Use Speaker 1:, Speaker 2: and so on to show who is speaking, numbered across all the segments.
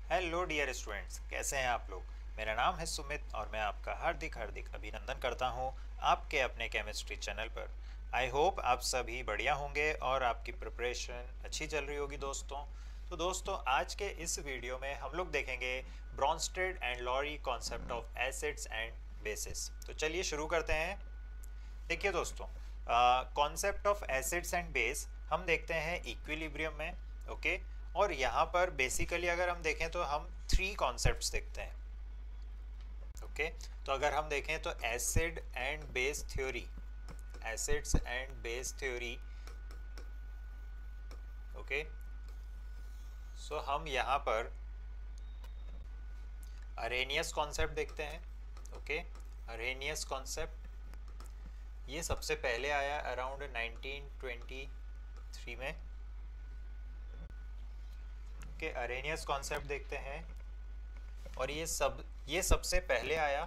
Speaker 1: Hello dear students, कैसे हैं आप लोग। मेरा नाम है सुमित और मैं आपका हार्दिक हार्दिक अभिनंदन करता हूं आपके अपने केमिस्ट्री चैनल पर। आई होप आप सभी बढ़िया होंगे और आपकी प्रिपरेशन अच्छी चल रही होगी दोस्तों। तो दोस्तों, आज के इस वीडियो में हम लोग देखेंगे Bronsted and Lowry concept of acids and bases. तो चलिए शुरू करते हैं। देखिए दोस्तों, concept of acids and base हम देखते हैं इक्विलिब्रियम में। ओके। और यहाँ पर बेसिकली अगर हम देखें तो हम थ्री कॉन्सेप्ट्स देखते हैं। ओके। तो अगर हम देखें तो acid and base theory, acids and base theory. Okay. So हम यहाँ पर अरेनियस कॉन्सेप्ट देखते हैं। ओके। अरेनियस कॉन्सेप्ट ये सबसे पहले आया अराउंड 1923 में। के अरेनियस कॉन्सेप्ट देखते हैं और ये सबसे पहले आया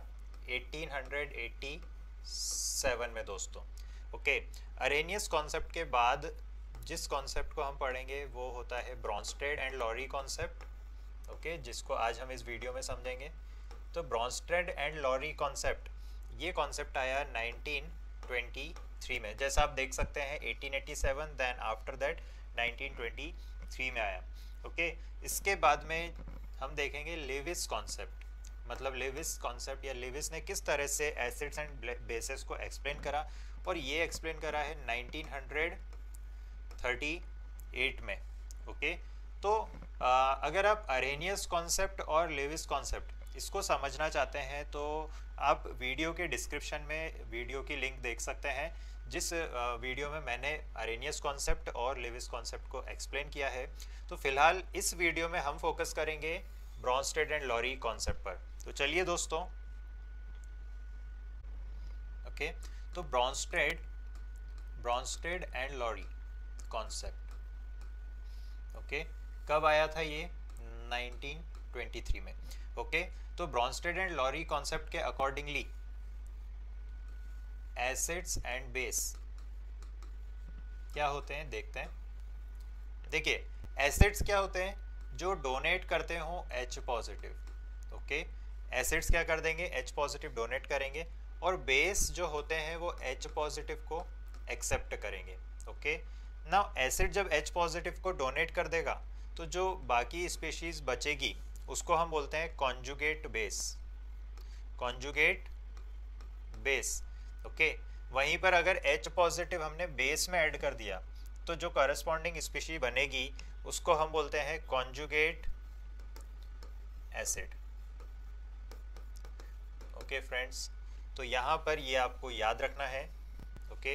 Speaker 1: 1887 में दोस्तों। ओके। अरेनियस कॉन्सेप्ट के बाद जिस कॉन्सेप्ट को हम पढ़ेंगे वो होता है Bronsted and Lowry concept. Okay, जिसको आज हम इस वीडियो में समझेंगे। तो ब्रॉन्स्टेड एंड लॉरी कॉन्सेप्ट ये कॉन्सेप्ट आया 1923 में। जैसा आप देख सकते हैं 1887, देन आफ्टर दैट 1923 में आया। ओके। इसके बाद में हम देखेंगे लेविस कॉन्सेप्ट। मतलब लेविस कॉन्सेप्ट या लेविस ने किस तरह से एसिड्स एंड बेसिस को एक्सप्लेन करा, और ये एक्सप्लेन करा है 1938 में। ओके। तो अगर आप अरेनियस कॉन्सेप्ट और लेविस कॉन्सेप्ट इसको समझना चाहते हैं तो आप वीडियो के डिस्क्रिप्शन में वीडियो की लिंक देख सकते हैं, जिस वीडियो में मैंने अरेनियस कॉन्सेप्ट और लेविस कॉन्सेप्ट को एक्सप्लेन किया है। तो फिलहाल इस वीडियो में हम फोकस करेंगे ब्रॉन्स्टेड एंड लॉरी कॉन्सेप्ट पर। तो चलिए दोस्तों। ओके। तो Bronsted Bronsted and Lowry concept, okay, कब आया था ये? 1923 में। ओके। तो ब्रॉन्स्टेड एंड लॉरी कॉन्सेप्ट के अकॉर्डिंगली एसिड्स एंड बेस क्या होते हैं देखते हैं। देखिए, एसिड्स क्या होते हैं? जो डोनेट करते हो H पॉजिटिव। ओके। एसिड्स क्या कर देंगे? H पॉजिटिव डोनेट करेंगे। और बेस जो होते हैं वो H पॉजिटिव को एक्सेप्ट करेंगे। ओके। नाउ एसिड जब H पॉजिटिव को डोनेट कर देगा तो जो बाकी स्पीशीज बचेगी उसको हम बोलते हैं conjugate base. Conjugate base. Okay. वहीं पर अगर H पॉजिटिव हमने बेस में ऐड कर दिया तो जो करस्पॉन्डिंग स्पीशी बनेगी उसको हम बोलते हैं कॉन्जुगेट एसिड। ओके फ्रेंड्स, तो यहाँ पर ये आपको याद रखना है। ओके।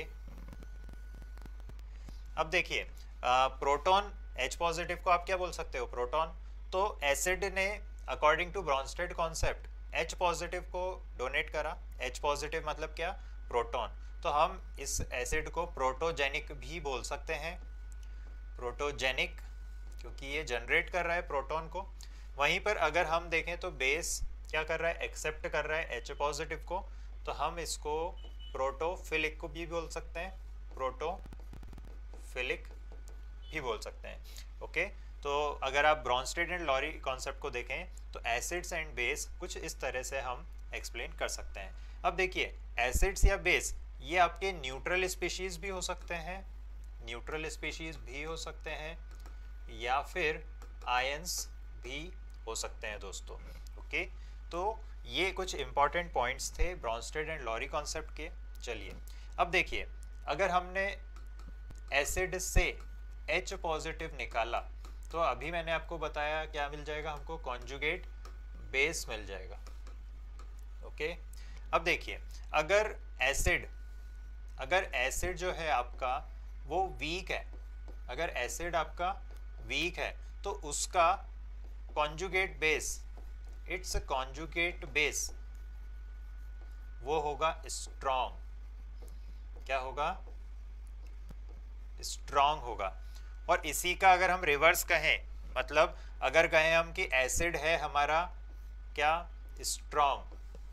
Speaker 1: अब देखिए, प्रोटॉन H पॉजिटिव को आप क्या बोल सकते हो? प्रोटॉन। तो एसिड ने according to Bronsted concept H positive को डोनेट करा। H पॉजिटिव मतलब क्या? प्रोटॉन। तो हम इस एसिड को प्रोटोजेनिक भी बोल सकते हैं। प्रोटोजेनिक, क्योंकि ये जनरेट कर रहा है प्रोटॉन को। वहीं पर अगर हम देखें तो बेस क्या कर रहा है? एक्सेप्ट कर रहा है H पॉजिटिव को। तो हम इसको प्रोटोफिलिक को भी बोल सकते हैं, प्रोटोफिलिक भी बोल सकते हैं। ओके। तो अगर आप ब्रॉन्स्टेड एंड लॉरी कॉन्सेप्ट को देखें तो एसिड्स एंड बेस कुछ इस तरह से हम एक्सप्लेन कर सकते हैं। अब देखिए, एसिड्स या बेस ये आपके न्यूट्रल स्पीशीज भी हो सकते हैं, न्यूट्रल स्पीशीज भी हो सकते हैं, या फिर आयंस भी हो सकते हैं दोस्तों। ओके। तो ये कुछ इंपॉर्टेंट पॉइंट्स थे ब्रॉन्स्टेड एंड लॉरी कॉन्सेप्ट के। चलिए, अब देखिए, अगर हमने एसिड से H पॉजिटिव निकाला तो अभी मैंने आपको बताया क्या मिल जाएगा हमको? कॉन्जुगेट बेस मिल जाएगा। ओके। अब देखिए, अगर एसिड अगर एसिड जो है आपका वो वीक है, अगर एसिड आपका वीक है तो उसका conjugate base, it's conjugate base वो होगा स्ट्रॉन्ग। क्या होगा? स्ट्रॉन्ग होगा। और इसी का अगर हम रिवर्स कहें, मतलब अगर कहें हम कि एसिड है हमारा क्या? स्ट्रॉन्ग,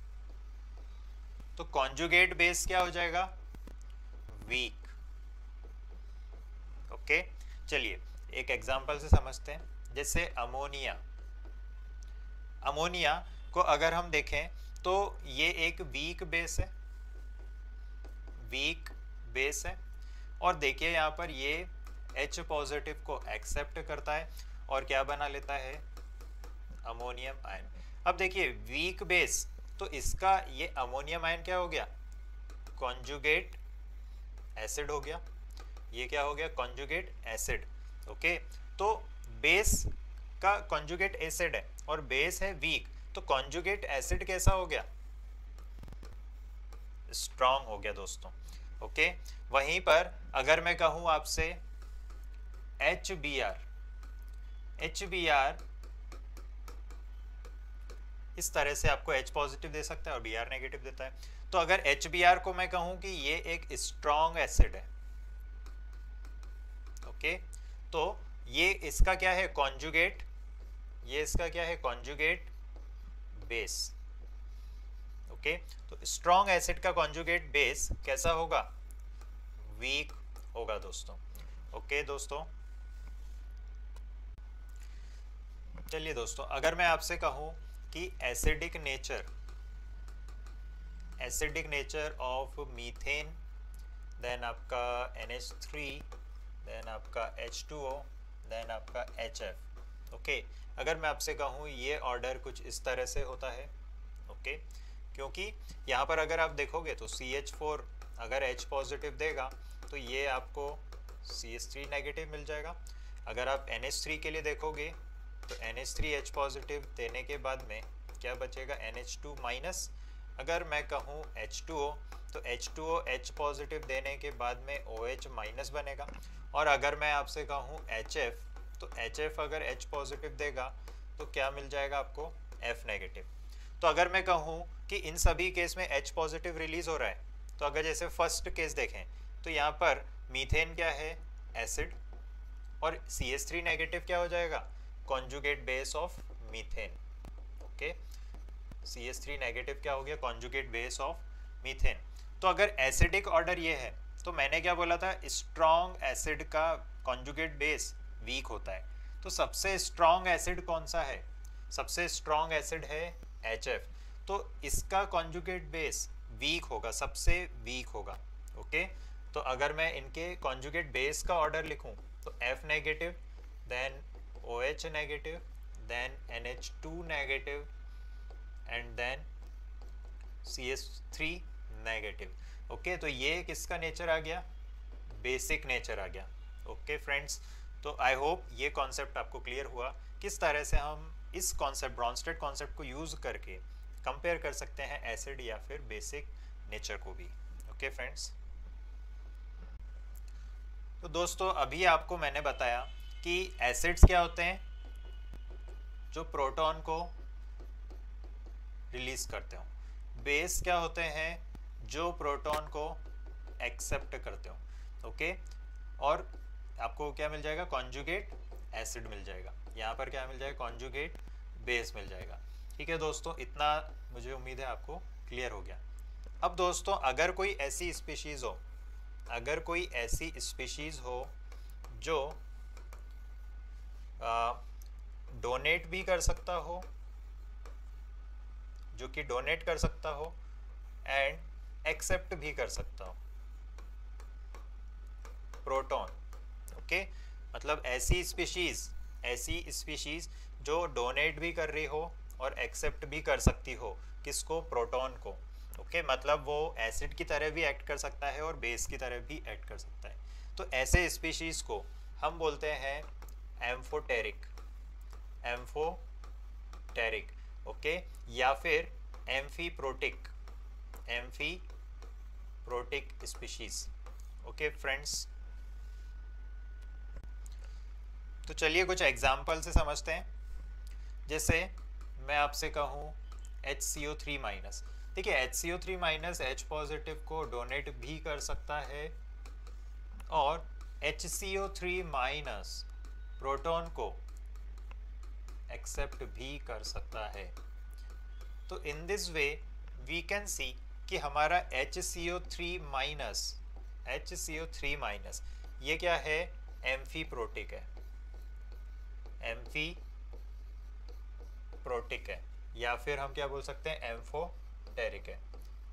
Speaker 1: तो कॉन्जुगेट बेस क्या हो जाएगा? वीक। ओके। चलिए एक एग्जांपल से समझते हैं। जैसे अमोनिया, अमोनिया को अगर हम देखें तो ये एक वीक बेस है, वीक बेस है। और देखिए यहाँ पर ये H पॉजिटिव को एक्सेप्ट करता है और क्या बना लेता है, अमोनियम आयन। अब देखिए वीक बेस, तो इसका ये अमोनियम आयन क्या हो गया, कॉन्जुगेट एसिड हो गया। ये क्या हो गया, कॉन्जुगेट एसिड। ओके, तो बेस का कॉन्जुगेट एसिड है और बेस है वीक, तो कॉन्जुगेट एसिड कैसा हो गया, स्ट्रॉन्ग हो गया दोस्तों। ओके, वहीं पर अगर मैं कहूं आपसे HBr, HBr इस तरह से आपको H पॉजिटिव दे सकता है और Br नेगेटिव देता है। तो अगर HBr को मैं कहूं कि ये एक स्ट्रॉन्ग एसिड है, ओके, तो ये इसका क्या है, कॉन्जुगेट, ये इसका क्या है, कॉन्जुगेट बेस। ओके, तो स्ट्रॉन्ग एसिड का कॉन्जुगेट बेस कैसा होगा, वीक होगा दोस्तों। ओके दोस्तों, चलिए दोस्तों, अगर मैं आपसे कहूं कि acidic nature of methane, then आपका NH3, देन आपका H2O, देन आपका HF। ओके, अगर मैं आपसे कहूँ ये ऑर्डर कुछ इस तरह से होता है। ओके, क्योंकि यहाँ पर अगर आप देखोगे तो CH4 अगर H पॉजिटिव देगा तो ये आपको CH3 नेगेटिव मिल जाएगा। अगर आप NH3 के लिए देखोगे तो NH3 H पॉजिटिव देने के बाद में क्या बचेगा, NH2 माइनस। अगर मैं कहूँ H2O तो H2O H पॉजिटिव देने के बाद में OH माइनस बनेगा। और अगर मैं आपसे कहूँ HF तो HF अगर H पॉजिटिव देगा तो क्या मिल जाएगा आपको, F नेगेटिव। तो अगर मैं कहूँ कि इन सभी केस में H पॉजिटिव रिलीज हो रहा है, तो अगर जैसे फर्स्ट केस देखें तो यहाँ पर मीथेन क्या है, एसिड, और CH3 नेगेटिव क्या हो जाएगा, conjugate base of methane. Okay, CH3 negative क्या हो गया, कॉन्जुगेट बेस ऑफ मीथेन। तो अगर एसिडिक ऑर्डर ये है तो मैंने क्या बोला था, स्ट्रॉन्ग एसिड का कॉन्जुगेट बेस वीक होता है। तो सबसे स्ट्रॉन्ग एसिड कौन सा है, सबसे स्ट्रॉन्ग एसिड है HF, तो इसका कॉन्जुगेट बेस वीक होगा, सबसे वीक होगा। ओके, तो अगर मैं इनके कॉन्जुगेट बेस का ऑर्डर लिखूं तो F negative, then OH negative, then NH2 negative, and then CH3 negative. Okay, तो ये किसका नेचर आ गया, बेसिक नेचर आ गया। ओके फ्रेंड्स, तो आई होप ये कॉन्सेप्ट आपको क्लियर हुआ, किस तरह से हम इस कॉन्सेप्ट, ब्रॉन्स्टेड कॉन्सेप्ट को यूज़ करके कंपेयर कर सकते हैं एसिड या फिर बेसिक नेचर को भी। ओके फ्रेंड्स, तो दोस्तों अभी आपको मैंने बताया कि एसिड्स क्या होते हैं, जो प्रोटॉन को रिलीज करते हो, बेस क्या होते हैं, जो प्रोटॉन को एक्सेप्ट करते हो। ओके, और आपको क्या मिल जाएगा, कॉन्जुगेट एसिड मिल जाएगा, यहाँ पर क्या मिल जाएगा, कॉन्जुगेट बेस मिल जाएगा। ठीक है दोस्तों, इतना मुझे उम्मीद है आपको क्लियर हो गया। अब दोस्तों अगर कोई ऐसी स्पीशीज़ हो, अगर कोई ऐसी स्पीशीज़ हो जो डोनेट भी कर सकता हो, जो कि डोनेट कर सकता हो एंड एक्सेप्ट भी कर सकता हो प्रोटॉन। ओके, मतलब ऐसी स्पीशीज जो डोनेट भी कर रही हो और एक्सेप्ट भी कर सकती हो, किसको, प्रोटॉन को। ओके, मतलब वो एसिड की तरह भी एक्ट कर सकता है और बेस की तरह भी एक्ट कर सकता है। तो ऐसे स्पीशीज को हम बोलते हैं एम्फोटेरिक, एम्फोटेरिक। ओके, या फिर amphiprotic, amphiprotic species. Okay friends, तो चलिए कुछ एग्जाम्पल से समझते हैं। जैसे मैं आपसे कहूँ HCO3 माइनस, देखिए HCO3 माइनस H पॉजिटिव को डोनेट भी कर सकता है और HCO3 माइनस प्रोटॉन को एक्सेप्ट भी कर सकता है। तो in this way we can see कि हमारा HCO3 माइनस ये क्या है, एम्फीप्रोटिक है, एम्फीप्रोटिक है। या फिर हम क्या बोल सकते हैं, एम्फोटेरिक है।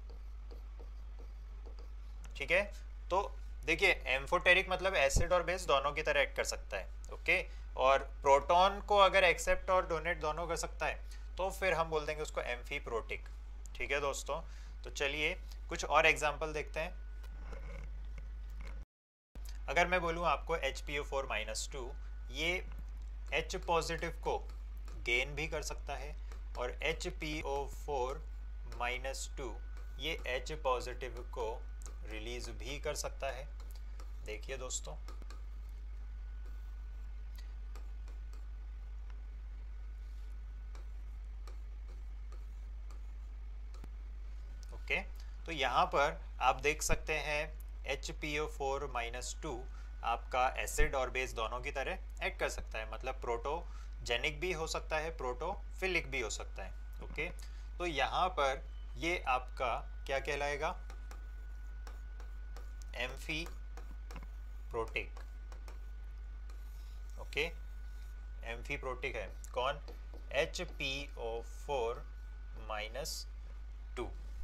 Speaker 1: ठीक है, तो देखिए एम्फोटेरिक मतलब एसिड और बेस दोनों की तरह एक्ट कर सकता है। ओके, और प्रोटॉन को अगर एक्सेप्ट और डोनेट दोनों कर सकता है तो फिर हम बोल देंगे उसको एम्फीप्रोटिक। ठीक है दोस्तों, तो चलिए कुछ और एग्जांपल देखते हैं। अगर मैं बोलूँ आपको HPO4-2, ये H पॉजिटिव को गेन भी कर सकता है और HPO4-2 ये H पॉजिटिव को रिलीज भी कर सकता है। देखिए दोस्तों, ओके, तो यहाँ पर आप देख सकते हैं HPO4-2 आपका एसिड और बेस दोनों की तरह एक्ट कर सकता है, मतलब प्रोटोजेनिक भी हो सकता है, प्रोटोफिलिक भी हो सकता है। ओके, तो यहाँ पर ये आपका क्या कहलाएगा, amphiprotic. Okay, amphiprotic है कौन, HPO4-2।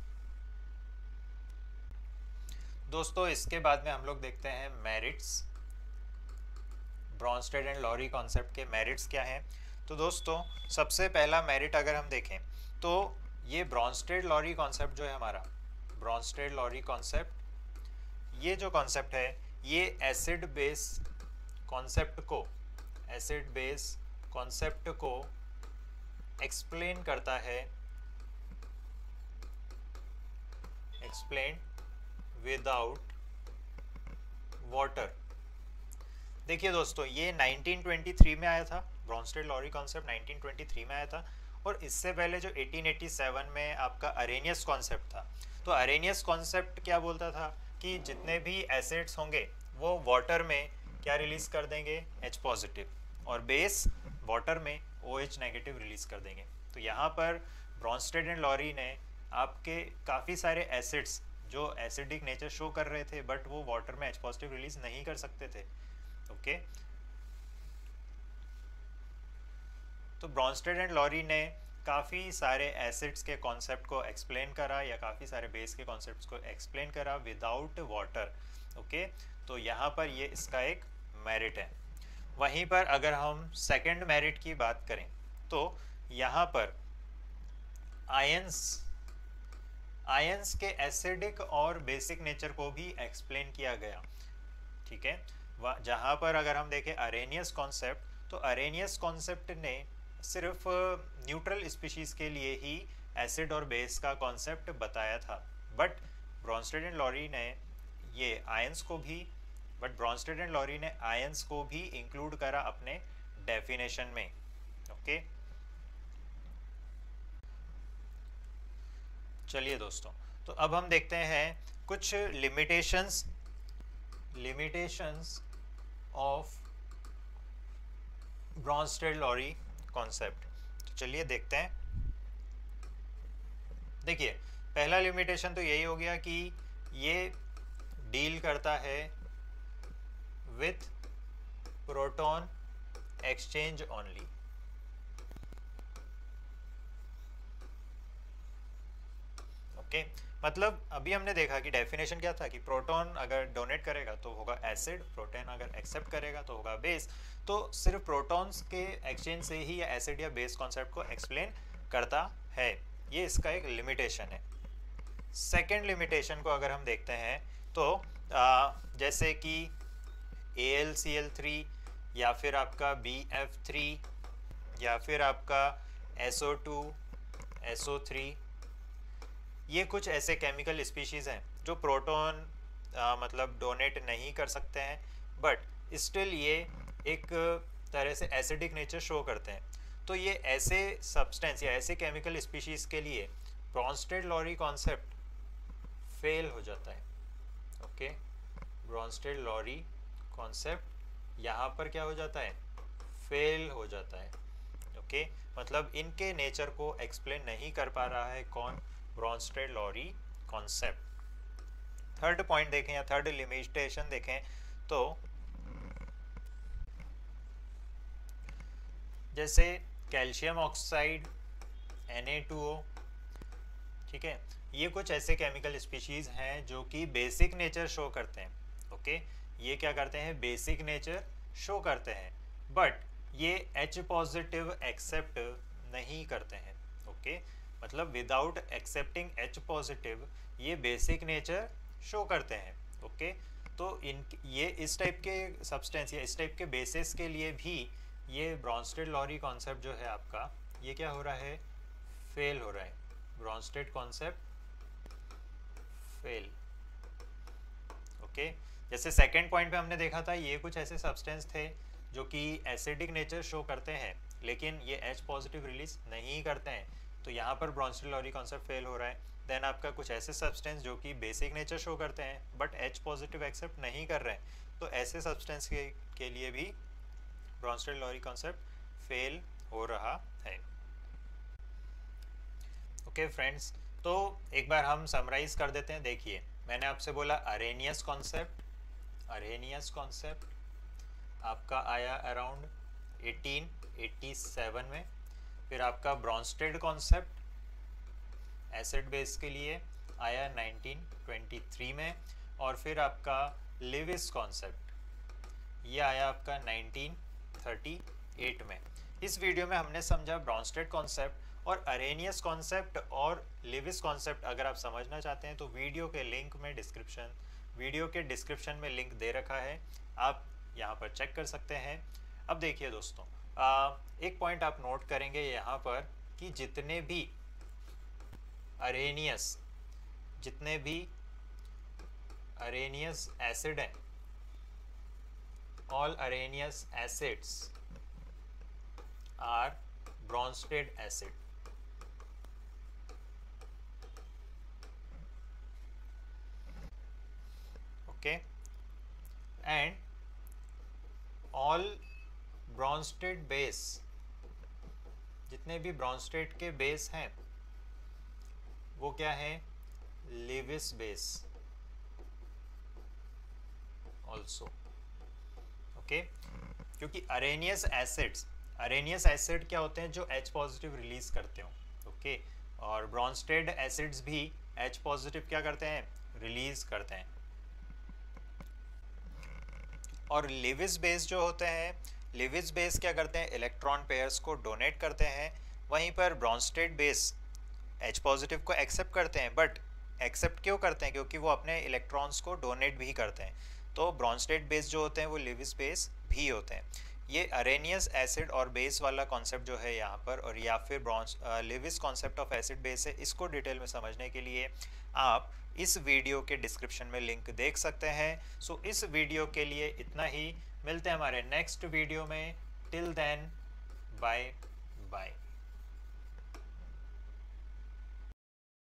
Speaker 1: दोस्तों इसके बाद में हम लोग देखते हैं merits. Bronsted and Lowry concept के मेरिट्स क्या हैं। तो दोस्तों सबसे पहला मेरिट अगर हम देखें तो ये ब्रॉन्स्टेड लॉरी कॉन्सेप्ट जो है हमारा, ब्रॉन्स्टेड लॉरी कॉन्सेप्ट, ये जो कॉन्सेप्ट है ये एसिड बेस कॉन्सेप्ट को, एसिड बेस कॉन्सेप्ट को एक्सप्लेन करता है, एक्सप्लेन विदाउट वाटर। देखिए दोस्तों ये 1923 में आया था, ब्रॉन्स्टेड लॉरी कॉन्सेप्ट 1923 में आया था, और इससे पहले जो 1887 में आपका अरेनियस कॉन्सेप्ट था। तो अरेनियस कॉन्सेप्ट क्या बोलता था कि जितने भी एसिड्स होंगे वो वाटर में क्या रिलीज कर देंगे, H पॉजिटिव, और बेस वाटर में OH नेगेटिव रिलीज कर देंगे। तो यहाँ पर ब्रॉन्स्टेड एंड लॉरी ने आपके काफ़ी सारे एसिड्स जो एसिडिक नेचर शो कर रहे थे बट वो वाटर में H पॉजिटिव रिलीज नहीं कर सकते थे। ओके, तो ब्रॉन्स्टेड एंड लॉरी ने काफ़ी सारे एसिड्स के कॉन्सेप्ट को एक्सप्लेन करा या काफ़ी सारे बेस के कॉन्सेप्ट्स को एक्सप्लेन करा विदाउट वाटर। ओके, तो यहाँ पर ये इसका एक मेरिट है। वहीं पर अगर हम सेकंड मेरिट की बात करें तो यहाँ पर आयंस के एसिडिक और बेसिक नेचर को भी एक्सप्लेन किया गया। ठीक है, जहाँ पर अगर हम देखें अरेनियस कॉन्सेप्ट, तो अरेनियस कॉन्सेप्ट ने सिर्फ न्यूट्रल स्पीशीज़ के लिए ही एसिड और बेस का कॉन्सेप्ट बताया था, बट ब्रॉन्स्टेड एंड लॉरी ने ये आयंस को भी, बट ब्रॉन्स्टेड एंड लॉरी ने आयंस को भी इंक्लूड करा अपने डेफिनेशन में। ओके, चलिए दोस्तों, तो अब हम देखते हैं कुछ limitations of Bronsted Lowry concept. तो चलिए देखते हैं। देखिए पहला लिमिटेशन तो यही हो गया कि ये डील करता है with proton exchange only. Okay, मतलब अभी हमने देखा कि डेफिनेशन क्या था कि प्रोटॉन अगर डोनेट करेगा तो होगा एसिड, प्रोटॉन अगर एक्सेप्ट करेगा तो होगा बेस। तो सिर्फ प्रोटॉन्स के एक्सचेंज से ही या एसिड या बेस कॉन्सेप्ट को एक्सप्लेन करता है, ये इसका एक लिमिटेशन है। सेकेंड लिमिटेशन को अगर हम देखते हैं तो जैसे कि AlCl3 या फिर आपका BF3 या फिर आपका SO2 SO3, ये कुछ ऐसे केमिकल स्पीशीज़ हैं जो प्रोटॉन मतलब डोनेट नहीं कर सकते हैं, बट स्टिल ये एक तरह से एसिडिक नेचर शो करते हैं। तो ये ऐसे सब्सटेंस या ऐसे केमिकल स्पीशीज़ के लिए ब्रॉन्स्टेड लॉरी कॉन्सेप्ट फेल हो जाता है। ओके, ब्रॉन्स्टेड लॉरी कॉन्सेप्ट यहाँ पर क्या हो जाता है, फेल हो जाता है। ओके, मतलब इनके नेचर को एक्सप्लेन नहीं कर पा रहा है कौन, Bronsted Lowry concept. Third point देखें या थर्ड लिमिटेशन देखें तो जैसे कैल्शियम ऑक्साइड Na2O, ठीक है। ये कुछ ऐसे केमिकल स्पीशीज हैं जो कि बेसिक नेचर शो करते हैं, ओके। ये क्या करते हैं, बेसिक नेचर शो करते हैं, बट ये H पॉजिटिव एक्सेप्ट नहीं करते हैं, ओके। मतलब विदाउट एक्सेप्टिंग H पॉजिटिव ये बेसिक नेचर शो करते हैं, ओके। तो इन ये इस टाइप के सब्सटेंस या इस टाइप के बेसिस के लिए भी ये ब्रॉन्स्टेड लॉरी कॉन्सेप्ट जो है आपका, ये क्या हो रहा है, फेल हो रहा है। Bronsted concept fail, okay. जैसे सेकंड पॉइंट पे हमने देखा था, ये कुछ ऐसे सब्सटेंस थे जो कि एसिडिक नेचर शो करते हैं लेकिन ये H पॉजिटिव रिलीज नहीं करते हैं, तो यहाँ पर ब्रॉन्स्टेड लॉरी कॉन्सेप्ट फेल हो रहा है। देन आपका कुछ ऐसे सब्सटेंस जो कि बेसिक नेचर शो करते हैं बट H पॉजिटिव एक्सेप्ट नहीं कर रहे हैं, तो ऐसे सब्सटेंस के लिए भी ब्रॉन्स्टेड लॉरी कॉन्सेप्ट फेल हो रहा है, ओके फ्रेंड्स। तो एक बार हम समराइज कर देते हैं। देखिए, मैंने आपसे बोला अरेनियस कॉन्सेप्ट, अरेनियस कॉन्सेप्ट आपका आया अराउंड 1887 में। फिर आपका ब्रॉन्स्टेड कॉन्सेप्ट एसिड बेस के लिए आया 1923 में। और फिर आपका लिविस कॉन्सेप्ट ये आया आपका 1938 में। इस वीडियो में हमने समझा ब्रॉन्स्टेड कॉन्सेप्ट और अरेनियस कॉन्सेप्ट और लिविस कॉन्सेप्ट। अगर आप समझना चाहते हैं तो वीडियो के डिस्क्रिप्शन में लिंक दे रखा है, आप यहाँ पर चेक कर सकते हैं। अब देखिए दोस्तों, एक पॉइंट आप नोट करेंगे यहाँ पर कि जितने भी अरेनियस एसिड हैं, all areneous acids are Bronsted acid, okay, and all Bronsted base, जितने भी Bronsted के बेस हैं वो क्या है, Lewis base also, ओके। क्योंकि अरेनियस एसिड क्या होते हैं, जो H पॉजिटिव रिलीज करते हो, ओके। और ब्रॉन्स्टेड एसिड्स भी H पॉजिटिव क्या करते हैं, रिलीज करते हैं। और लिविस बेस जो होते हैं, लिविस बेस क्या करते हैं, इलेक्ट्रॉन पेयर्स को डोनेट करते हैं। वहीं पर ब्रॉन्स्टेड बेस H पॉजिटिव को एक्सेप्ट करते हैं, बट एक्सेप्ट क्यों करते हैं, क्योंकि वो अपने इलेक्ट्रॉन्स को डोनेट भी करते हैं। तो ब्रॉन्स्टेड बेस जो होते हैं वो लिविस बेस भी होते हैं। ये अरेनियस एसिड और बेस वाला कॉन्सेप्ट जो है यहाँ पर, और या फिर Lewis concept of acid base है, इसको डिटेल में समझने के लिए आप इस वीडियो के डिस्क्रिप्शन में लिंक देख सकते हैं। सो इस वीडियो के लिए इतना ही, मिलते हैं हमारे नेक्स्ट वीडियो में। Till then, bye bye.